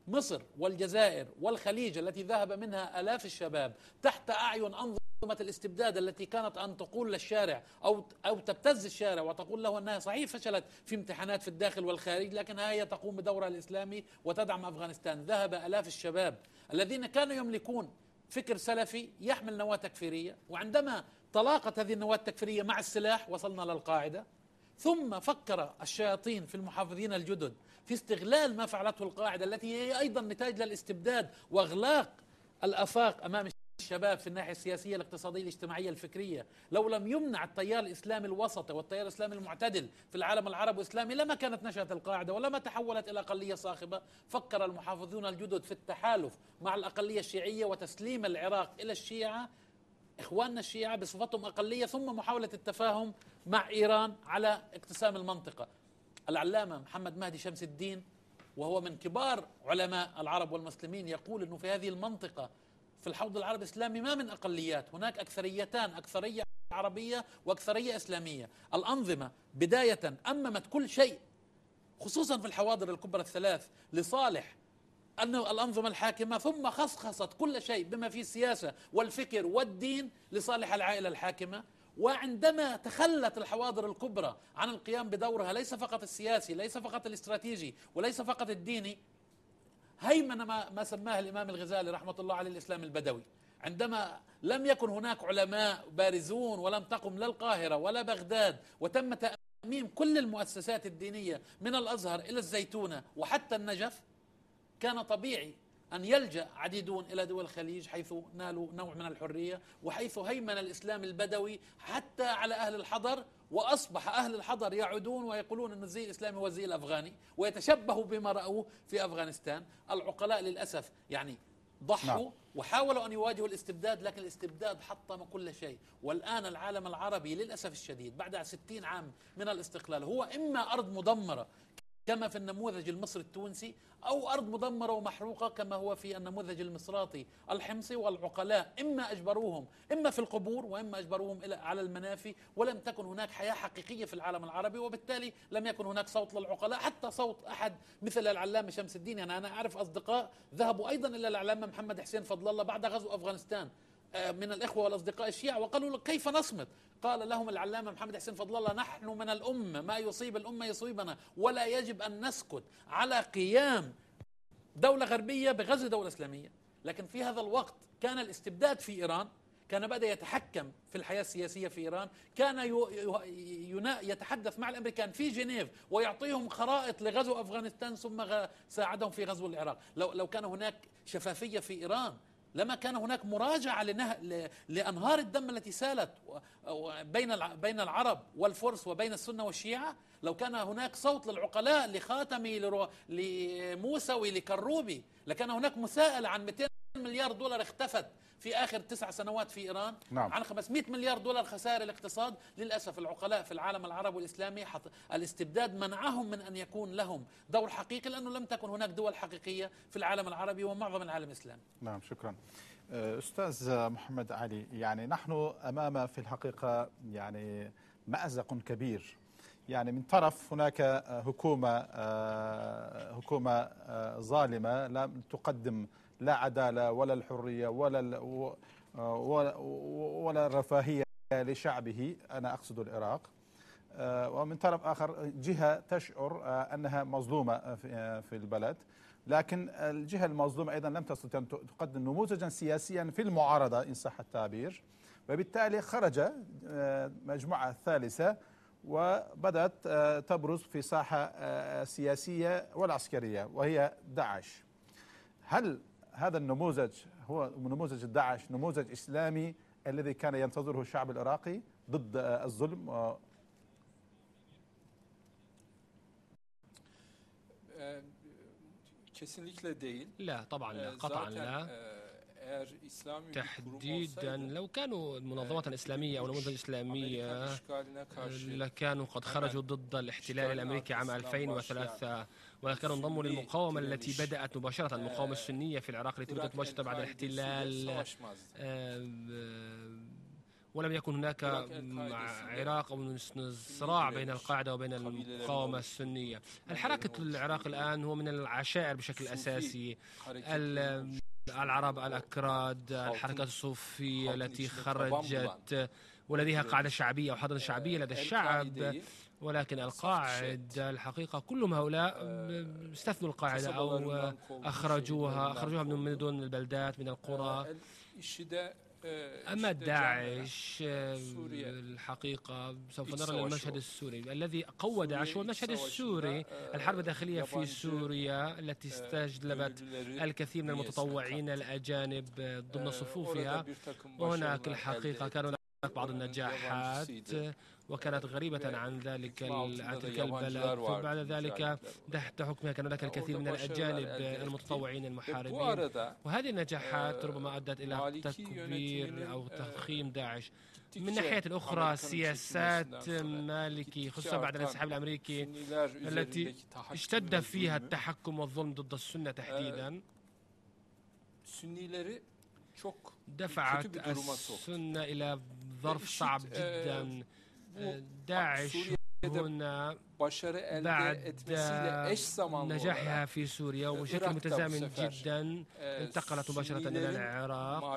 مصر والجزائر والخليج التي ذهب منها آلاف الشباب تحت أعين أنظمة الاستبداد التي كانت أن تقول للشارع أو تبتز الشارع وتقول له أنها صحيح فشلت في امتحانات في الداخل والخارج، لكنها هي تقوم بدورها الإسلامي وتدعم أفغانستان. ذهب آلاف الشباب الذين كانوا يملكون فكر سلفي يحمل نواة تكفيرية، وعندما تلاقت هذه النواة التكفيرية مع السلاح وصلنا للقاعدة. ثم فكر الشياطين في المحافظين الجدد في استغلال ما فعلته القاعدة التي هي أيضا نتاج للاستبداد وإغلاق الآفاق أمام الشباب في الناحية السياسية الاقتصادية الاجتماعية الفكرية. لو لم يمنع التيار الإسلامي الوسطي والتيار الإسلامي المعتدل في العالم العربي والإسلامي لما كانت نشأت القاعدة ولما تحولت إلى أقلية صاخبة. فكر المحافظون الجدد في التحالف مع الأقلية الشيعية وتسليم العراق إلى الشيعة، إخواننا الشيعة بصفتهم أقلية، ثم محاولة التفاهم مع إيران على اقتسام المنطقة. العلامة محمد مهدي شمس الدين وهو من كبار علماء العرب والمسلمين يقول أنه في هذه المنطقة في الحوض العربي الإسلامي ما من أقليات، هناك أكثريتان، أكثرية عربية وأكثرية إسلامية. الأنظمة بداية أممت كل شيء خصوصا في الحواضر الكبرى الثلاث لصالح أنه الأنظمة الحاكمة، ثم خصخصت كل شيء بما فيه السياسة والفكر والدين لصالح العائلة الحاكمة. وعندما تخلت الحواضر الكبرى عن القيام بدورها ليس فقط السياسي، ليس فقط الاستراتيجي، وليس فقط الديني، هيمن ما سماه الإمام الغزالي رحمة الله عليه الإسلام البدوي. عندما لم يكن هناك علماء بارزون ولم تقم لا القاهرة ولا بغداد، وتم تأميم كل المؤسسات الدينية من الأزهر إلى الزيتونة وحتى النجف، كان طبيعي أن يلجأ عديدون إلى دول الخليج حيث نالوا نوع من الحرية، وحيث هيمن الإسلام البدوي حتى على أهل الحضر، وأصبح أهل الحضر يعودون ويقولون أن الزي الإسلامي هو الزي الأفغاني ويتشبهوا بما رأوه في أفغانستان. العقلاء للأسف يعني ضحوا وحاولوا أن يواجهوا الاستبداد، لكن الاستبداد حطم كل شيء. والآن العالم العربي للأسف الشديد بعد 60 عام من الاستقلال هو إما أرض مدمرة كما في النموذج المصري التونسي، أو أرض مدمرة ومحروقة كما هو في النموذج المصراتي الحمصي. والعقلاء إما أجبروهم إما في القبور وإما أجبروهم على المنافي، ولم تكن هناك حياة حقيقية في العالم العربي، وبالتالي لم يكن هناك صوت للعقلاء، حتى صوت أحد مثل العلامة شمس الدين. يعني أنا أعرف أصدقاء ذهبوا أيضا إلى العلامة محمد حسين فضل الله بعد غزو أفغانستان من الإخوة والأصدقاء الشيعة وقالوا كيف نصمت؟ قال لهم العلامة محمد حسين فضل الله: نحن من الأمة، ما يصيب الأمة يصيبنا، ولا يجب أن نسكت على قيام دولة غربية بغزو دولة إسلامية. لكن في هذا الوقت كان الاستبداد في إيران كان بدأ يتحكم في الحياة السياسية في إيران، كان يتحدث مع الأمريكان في جنيف ويعطيهم خرائط لغزو أفغانستان ثم ساعدهم في غزو العراق. لو كان هناك شفافية في إيران لما كان هناك مراجعة لأنهار الدم التي سالت بين العرب والفرس وبين السنة والشيعة. لو كان هناك صوت للعقلاء لخاتمي لموسوي لكروبي، لكان هناك مساءلة عن 200 مليار دولار اختفت في آخر 9 سنوات في إيران. نعم. عن 500 مليار دولار خسائر الاقتصاد. للأسف العقلاء في العالم العربي والإسلامي الاستبداد منعهم من أن يكون لهم دور حقيقي، لأنه لم تكن هناك دول حقيقية في العالم العربي ومعظم العالم الإسلامي. نعم، شكرا. أستاذ محمد علي، يعني نحن أمام في الحقيقة يعني مأزق كبير. يعني من طرف هناك حكومة ظالمة لا تقدم لا عدالة ولا الحرية ولا الرفاهية لشعبه، أنا أقصد العراق. ومن طرف آخر جهة تشعر أنها مظلومة في البلد، لكن الجهة المظلومة أيضا لم تستطع أن تقدم نموذجا سياسيا في المعارضة إن صح التعبير، وبالتالي خرج مجموعة ثالثة وبدأت تبرز في ساحة سياسية والعسكرية وهي داعش. هل هذا النموذج هو نموذج داعش نموذج إسلامي الذي كان ينتظره الشعب العراقي ضد الظلم؟ لا طبعا لا، قطعا لا. تحديدا لو كانوا المنظمات الإسلامية أو النموذج الإسلامية لكانوا قد خرجوا ضد الاحتلال الأمريكي عام 2003 وكانوا انضموا للمقاومة التي بدأت مباشرة، المقاومة السنية في العراق التي بدأت مباشرة بعد الاحتلال. ولم يكن هناك عراق أو صراع بين القاعدة وبين المقاومة السنية. الحركة العراق الآن هو من العشائر بشكل أساسي، العرب الأكراد، الحركات الصوفية التي خرجت ولديها قاعدة شعبية أو حضن شعبية لدى الشعب، ولكن القاعدة الحقيقة كلهم هؤلاء استثنوا القاعدة أو أخرجوها من المدن، البلدات، من القرى. أما داعش الحقيقة سوف نرى المشهد السوري الذي قوى داعش هو المشهد السوري، الحرب الداخلية في سوريا التي استجلبت الكثير من المتطوعين الأجانب ضمن صفوفها. وهناك الحقيقة كانوا بعض النجاحات وكانت غريبة عن تلك البلد. بعد ذلك تحت حكمها كان هناك الكثير من الأجانب المتطوعين المحاربين، وهذه النجاحات ربما أدت إلى تكبير أو تضخيم داعش. من ناحية أخرى سياسات مالكي خصوصا بعد الانسحاب الأمريكي التي اشتد فيها التحكم والظلم ضد السنة تحديدا دفعت السنة إلى ظرف صعب جدا. داعش هنا بعد نجاحها في سوريا وبشكل متزامن جدا انتقلت مباشرة إلى العراق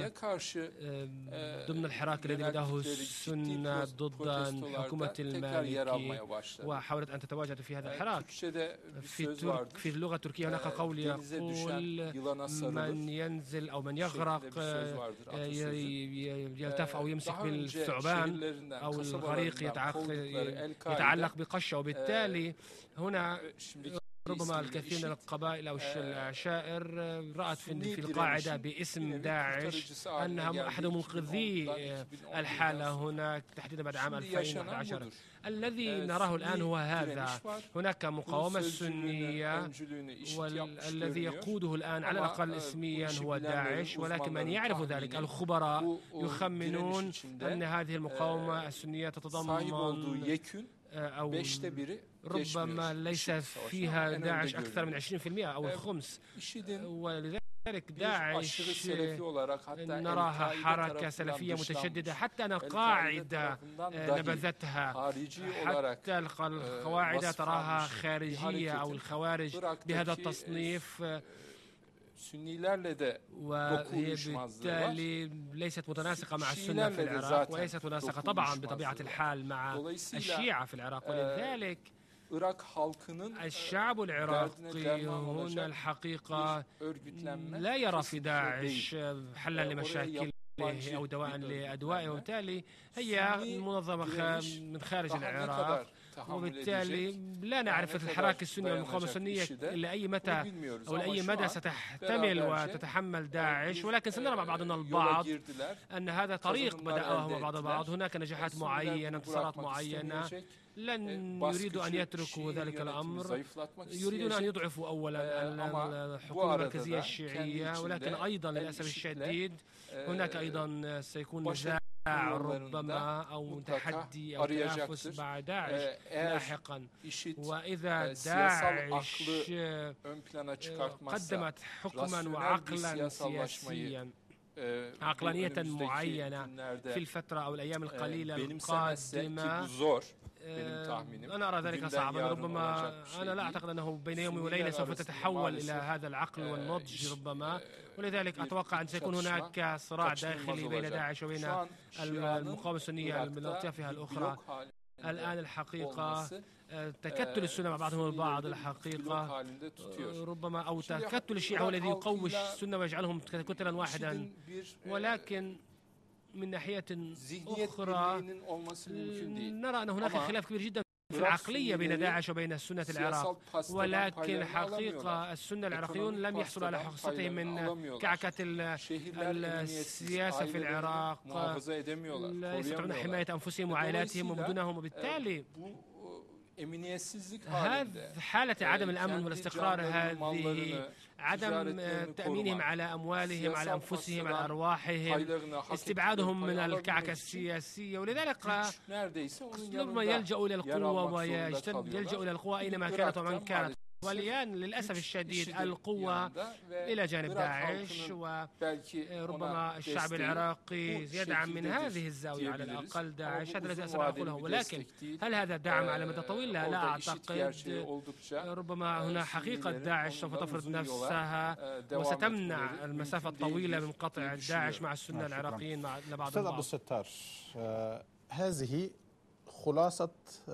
ضمن الحراك الذي بدأه السنة ضد حكومة المالكي، وحاولت أن تتواجد في هذا الحراك. في اللغة التركية هناك قول يقول من ينزل أو من يغرق يلتف أو يمسك بالثعبان، أو الغريق يتعلق بقشة. وبالتالي هنا ربما الكثير من القبائل أو العشائر رأت في القاعدة باسم داعش أنها أحد منقذي الحالة هناك تحديدا بعد عام 2011. الذي نراه الآن هو هذا، هناك مقاومة سنية والذي يقوده الآن على الأقل اسميا هو داعش، ولكن من يعرف ذلك الخبراء يخمنون أن هذه المقاومة السنية تتضمن أو ربما ليس فيها داعش أكثر من 20% أو الخمس، ولذلك داعش نراها حركة سلفية متشددة. حتى أن القاعدة نبذتها، حتى القواعد تراها خارجية أو الخوارج بهذا التصنيف، وهي بالتالي ليست متناسقة مع السنة في العراق، وليست متناسقة طبعا بطبيعة الحال مع الشيعة في العراق. ولذلك الشعب العراقي هنا الحقيقة لا يرى في داعش حلا لمشاكله أو دواء لأدوائه، وبالتالي هي منظمة من خارج العراق، وبالتالي لا نعرف الحراك السني والمقاومة السنية إلى أي متى أو لأي مدى ستحتمل وتتحمل داعش، ولكن سنرى مع بعضنا البعض أن هذا طريق بدأه مع بعض البعض. هناك نجاحات معينة، انتصارات معينة، لن يريدوا أن يتركوا ذلك الأمر، يريدون أن يضعفوا أولا الحكومة المركزية الشيعية، ولكن أيضا للأسف الشديد هناك أيضا سيكون نزاع ربما أو تحدي أو تنافس مع داعش لاحقا. وإذا داعش قدمت حكما وعقلا سياسيا عقلانية معينة في الفترة أو الأيام القليلة القادمة، أنا أرى ذلك صعبا. ربما أنا لا أعتقد أنه بين يوم وليلة سوف تتحول إلى هذا العقل والنضج ربما، ولذلك أتوقع أن سيكون هناك صراع داخلي بين داعش وبين المقاومة السنية من أطيافها الأخرى. الآن الحقيقة تكتل السنة مع بعضهم البعض الحقيقة ربما، أو تكتل الشيعة هو الذي يقوي السنة ويجعلهم كتلا واحدا، ولكن من ناحية أخرى نرى أن هناك خلاف كبير جدا في العقلية بين داعش وبين السنة العراق. ولكن حقيقة السنة العراقيون لم يحصلوا على حصتهم من كعكة السياسة في العراق، لا يستطيعون حماية أنفسهم وعائلاتهم ومدنهم، وبالتالي هذه حالة عدم الأمن والاستقرار، هذه عدم تأمينهم على أموالهم، على أنفسهم، على أرواحهم، استبعادهم من الكعكة السياسية، ولذلك ربما يلجأ إلى القوة ويلجأ إلى القوة أينما كانت ومن كانت. والآن للأسف الشديد القوة إلى جانب داعش، وربما الشعب العراقي يدعم من هذه الزاوية على الأقل داعش. هذا الذي سأقوله، ولكن هل هذا دعم على مدى طويل؟ لا أعتقد. ربما هنا حقيقة داعش سوف تفرض نفسها وستمنع المسافة الطويلة من قطع داعش مع السنة العراقيين مع بعض أستاذ عبد الستار، هذه خلاصة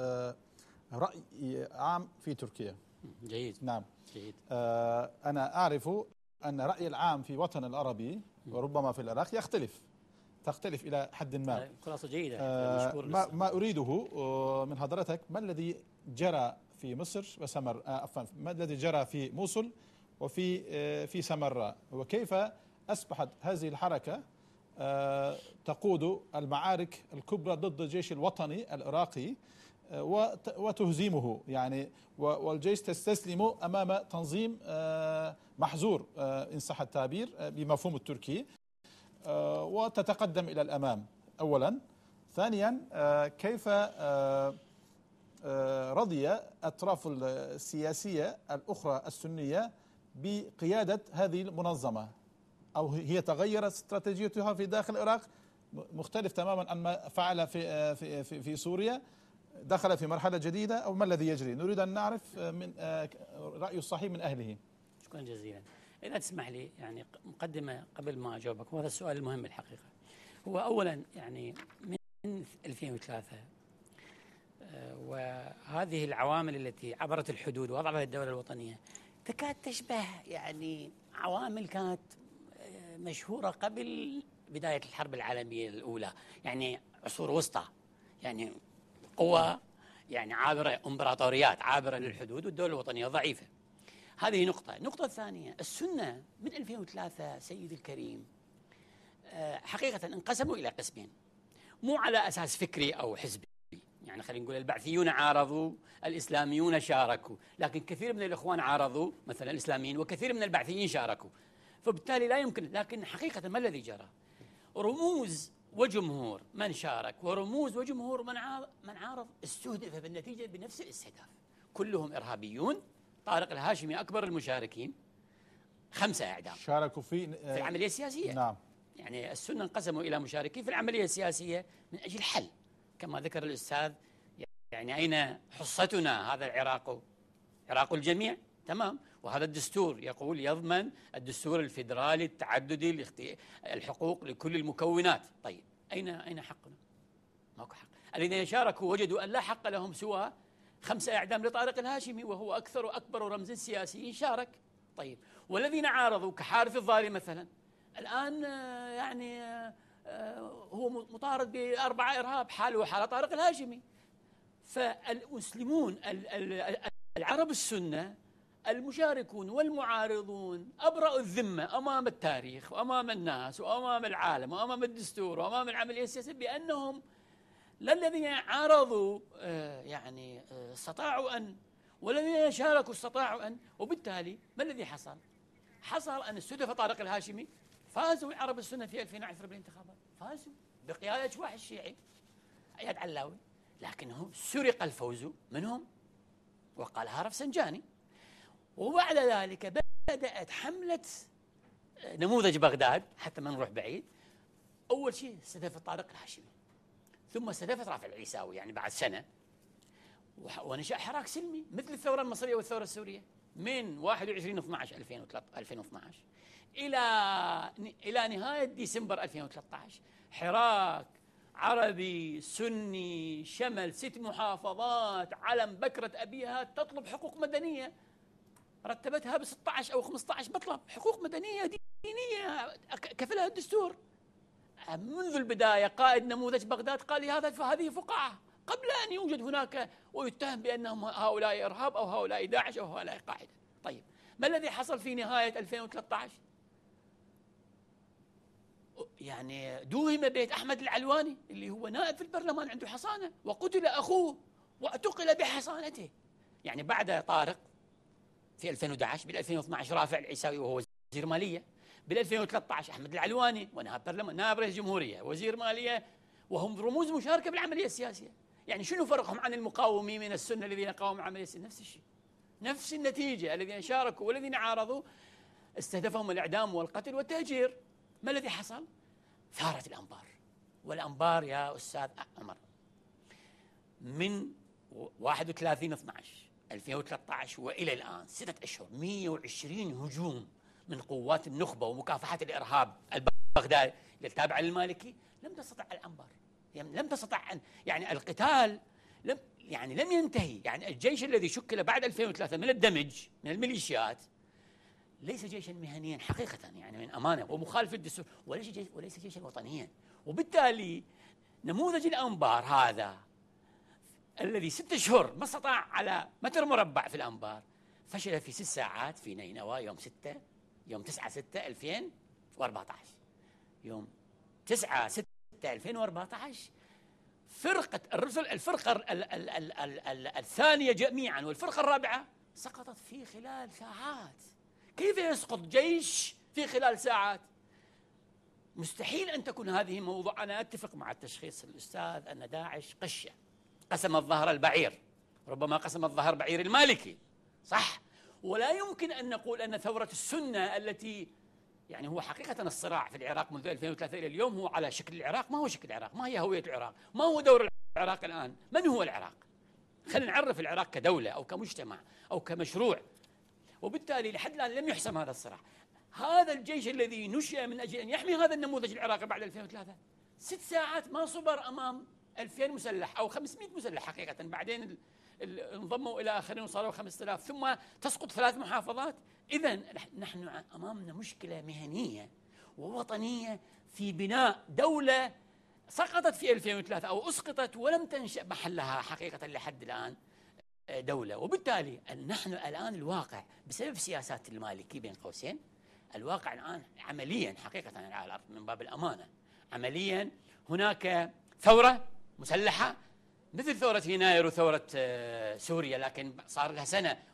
رأي عام في تركيا. جيد. نعم. جيد. أنا أعرف أن رأي العام في وطن العربي وربما في العراق تختلف إلى حد ما. خلاصة جيدة. ما أريده من حضرتك، ما الذي جرى في مصر وسمر، ما الذي جرى في موصل وفي سمراء، وكيف أصبحت هذه الحركة تقود المعارك الكبرى ضد الجيش الوطني العراقي وتهزمه، يعني والجيش تستسلم أمام تنظيم محظور إن صح التعبير بمفهوم التركي، وتتقدم إلى الأمام أولا. ثانيا، كيف رضي أطراف السياسية الأخرى السنية بقيادة هذه المنظمة، أو هي تغيرت استراتيجيتها في داخل العراق مختلف تماما عن ما فعل في سوريا، دخل في مرحلة جديدة، أو ما الذي يجري؟ نريد أن نعرف من رأي الصحيح من أهله. شكرا جزيلا. إذا تسمح لي يعني مقدمة قبل ما أجاوبك، وهذا السؤال المهم الحقيقة. هو أولا يعني من 2003 وهذه العوامل التي عبرت الحدود وأضعفت الدولة الوطنية تكاد تشبه يعني عوامل كانت مشهورة قبل بداية الحرب العالمية الأولى، يعني عصور وسطى، يعني قوة يعني عابرة، إمبراطوريات عابرة للحدود، والدولة الوطنية ضعيفة. هذه نقطة. النقطة الثانية، السنة من 2003 سيد الكريم حقيقة انقسموا إلى قسمين، مو على أساس فكري أو حزبي، يعني خلينا نقول البعثيون عارضوا، الإسلاميون شاركوا، لكن كثير من الإخوان عارضوا مثلا الإسلاميين، وكثير من البعثيين شاركوا، فبالتالي لا يمكن. لكن حقيقة ما الذي جرى؟ رموز وجمهور من شارك ورموز وجمهور من عارض استهدف بالنتيجة بنفس الاستهداف، كلهم إرهابيون. طارق الهاشمي أكبر المشاركين، 5 إعدام شاركوا في العملية السياسية. نعم. يعني السنة انقسموا إلى مشاركين في العملية السياسية من أجل حل، كما ذكر الأستاذ، يعني أين حصتنا؟ هذا العراق عراق الجميع، تمام، وهذا الدستور يقول يضمن الدستور الفيدرالي التعددي الحقوق لكل المكونات. طيب أين حقنا؟ ماكو حق. الذين شاركوا وجدوا أن لا حق لهم سوى 5 إعدام لطارق الهاشمي، وهو أكثر وأكبر رمز سياسي شارك. طيب، والذين عارضوا كحارث الظالي مثلا الآن يعني هو مطارد ب4 إرهاب، حاله حال طارق الهاشمي. فالمسلمون العرب السنة المشاركون والمعارضون أبرأوا الذمة أمام التاريخ وأمام الناس وأمام العالم وأمام الدستور وأمام العملية السياسية بأنهم لا الذين عارضوا يعني استطاعوا أن، والذين شاركوا استطاعوا أن. وبالتالي ما الذي حصل؟ حصل أن استهدف طارق الهاشمي، فازوا العرب السنة في 2010 بالانتخابات، فازوا بقيادة جواح الشيعي أياد علاوي، لكنه سرق الفوز منهم وقالها رفسنجاني. وبعد ذلك بدأت حملة نموذج بغداد، حتى ما نروح بعيد. أول شيء استهدفت طارق الهاشمي، ثم استهدفت رافع العيساوي يعني بعد سنة، ونشأ حراك سلمي مثل الثورة المصرية والثورة السورية من 21/12/2012 إلى نهاية ديسمبر 2013. حراك عربي سني شمل 6 محافظات، علم بكرة أبيها تطلب حقوق مدنية، رتبتها ب16 أو 15 مطلب حقوق مدنية دينية كفلها الدستور. منذ البداية قائد نموذج بغداد قال لي هذه فقاعة، قبل أن يوجد هناك ويتهم بأنهم هؤلاء إرهاب أو هؤلاء داعش أو هؤلاء قاعدة. طيب، ما الذي حصل في نهاية 2013؟ يعني دوهم بيت أحمد العلواني اللي هو نائب في البرلمان عنده حصانة، وقتل أخوه واعتقل بحصانته. يعني بعد طارق في 2011، بال2012 رافع العيساوي وهو وزير مالية، بال2013 أحمد العلواني ونائب برلمان، نائب رئيس جمهورية، وزير مالية، وهم رموز مشاركة بالعملية السياسية. يعني شنو فرقهم عن المقاومين من السنة الذين قاوموا العملية السياسية؟ نفس الشيء، نفس النتيجة. الذين شاركوا والذين عارضوا استهدفهم الإعدام والقتل والتهجير. ما الذي حصل؟ ثارت الأنبار. والأنبار يا أستاذ عمر من 31/12/2013 وإلى الآن 6 أشهر 120 هجوم من قوات النخبة ومكافحة الإرهاب البغدادي التابعة للمالكي. لم تستطع الأنبار، لم تستطع يعني القتال لم ينتهي. يعني الجيش الذي شكل بعد 2003 من الدمج من الميليشيات ليس جيشا مهنيا حقيقة، يعني من أمانة، ومخالف للدستور، وليس جيشا وطنيا. وبالتالي نموذج الأنبار هذا الذي 6 أشهر ما استطاع على متر مربع في الأنبار، فشل في 6 ساعات في نينوى يوم 9/6/2014. يوم 9/6/2014 فرقة الرسل، الفرقة الثانية جميعا والفرقة الرابعة سقطت في خلال ساعات. كيف يسقط جيش في خلال ساعات؟ مستحيل أن تكون هذه موضوع. أنا أتفق مع التشخيص الأستاذ أن داعش قشة، قسم الظهر البعير، ربما قسم الظهر بعير المالكي، صح؟ ولا يمكن أن نقول أن ثورة السنة التي يعني هو حقيقة الصراع في العراق منذ 2003 إلى اليوم هو على شكل العراق. ما هو شكل العراق؟ ما هي هوية العراق؟ ما هو دور العراق الآن؟ من هو العراق؟ خلينا نعرف العراق كدولة أو كمجتمع أو كمشروع. وبالتالي لحد الآن لم يحسم هذا الصراع. هذا الجيش الذي نشأ من أجل أن يحمي هذا النموذج العراقي بعد 2003 6 ساعات ما صبر أمام 2000 مسلح أو 500 مسلح حقيقة. بعدين انضموا إلى آخرين وصاروا 5000، ثم تسقط 3 محافظات. إذن نحن أمامنا مشكلة مهنية ووطنية في بناء دولة سقطت في 2003 أو أسقطت ولم تنشأ محلها حقيقة لحد الآن دولة. وبالتالي نحن الآن الواقع بسبب سياسات المالكي بين قوسين، الواقع الآن عمليا حقيقة على الأرض من باب الأمانة، عمليا هناك ثورة مسلحة مثل ثورة يناير وثورة سوريا، لكن صار لها سنة